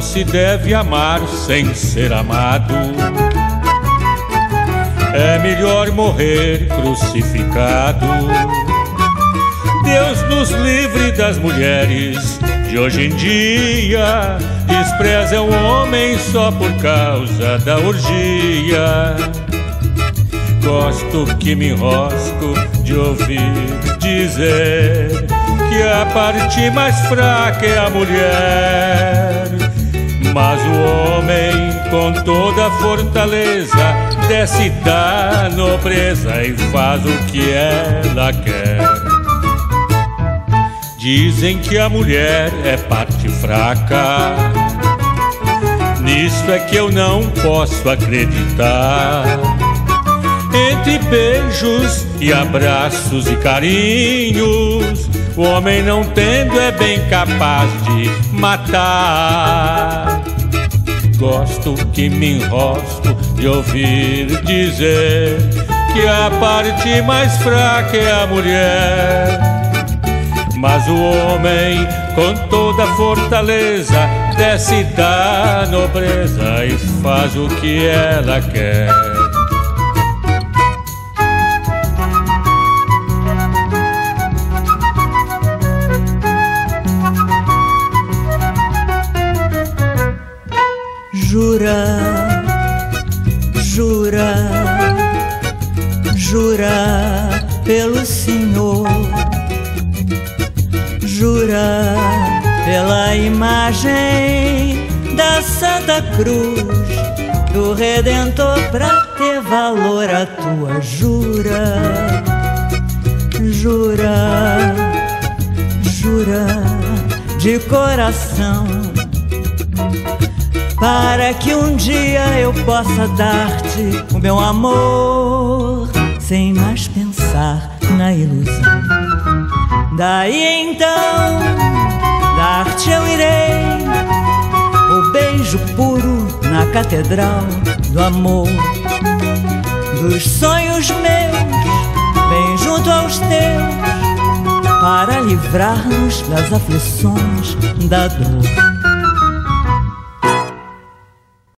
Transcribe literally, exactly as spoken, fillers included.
se deve amar sem ser amado. É melhor morrer crucificado. Deus nos livre das mulheres de hoje em dia. Despreza o homem só por causa da orgia. Gosto que me enrosco de ouvir dizer que a parte mais fraca é a mulher. Mas o homem com toda a fortaleza desce da nobreza e faz o que ela quer. Dizem que a mulher é parte fraca. Nisso é que eu não posso acreditar. Entre beijos e abraços e carinhos, o homem não tendo é bem capaz de matar. Gosto que me enrosco de ouvir dizer que a parte mais fraca é a mulher. Mas o homem com toda a fortaleza desce da nobreza e faz o que ela quer. Jura, jura, jura pelo Senhor, jura pela imagem da Santa Cruz do Redentor, pra ter valor a tua jura, jura, jura de coração, para que um dia eu possa dar-te o meu amor, sem mais pensar na ilusão. Daí então, dar-te eu irei o beijo puro na catedral do amor. Dos sonhos meus, bem junto aos teus, para livrar-nos das aflições da dor.